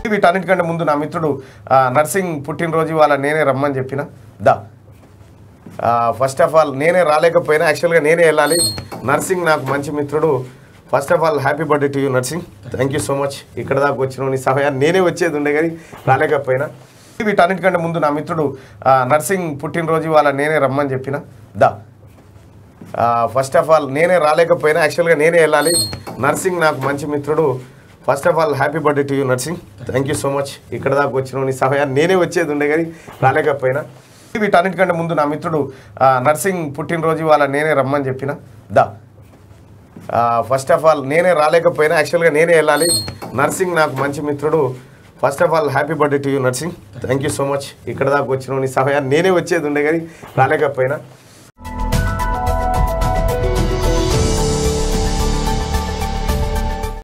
వీటన్నిటికంటే ముందు నా మిత్రుడు నర్సింగ్ పుట్టినరోజు వాళ్ళ నేనే రమ్మని చెప్పిన ఫస్ట్ ఆఫ్ ఆల్ నేనే రాలేకపోయినా యాక్చువల్గా నేనే వెళ్ళాలి. నర్సింగ్ నాకు మంచి మిత్రుడు. First of all happy birthday to you Narsing. Thank you so much. ఇక్కడ దాకా వచ్చిన నీ సమయాన్ని నేనే వచ్చేది ఉండే కానీ రాలేకపోయినా. వీటన్నిటికంటే ముందు నా మిత్రుడు నర్సింగ్ పుట్టినరోజు వాళ్ళ నేనే రమ్మని చెప్పిన ఫస్ట్ ఆఫ్ ఆల్ నేనే రాలేకపోయినా యాక్చువల్గా నేనే వెళ్ళాలి. నర్సింగ్ నాకు మంచి మిత్రుడు. First of all happy birthday to you Narsing. Thank you so much. ఇక్కడ దాకా వచ్చిన నీ సమయాన్ని నేనే వచ్చేది ఉండే కానీ రాలేకపోయినా. వీటన్నిటికంటే ముందు నా మిత్రుడు నర్సింగ్ పుట్టినరోజు వాళ్ళ నేనే రమ్మని చెప్పిన ఫస్ట్ ఆఫ్ ఆల్ నేనే రాలేకపోయినా యాక్చువల్గా నేనే వెళ్ళాలి. నర్సింగ్ నాకు మంచి మిత్రుడు. First of all happy birthday to you Narsing. Thank you so much. ఇక్కడ దాకా వచ్చిన నీ సమయాన్ని నేనే వచ్చేది ఉండే కానీ రాలేకపోయినా.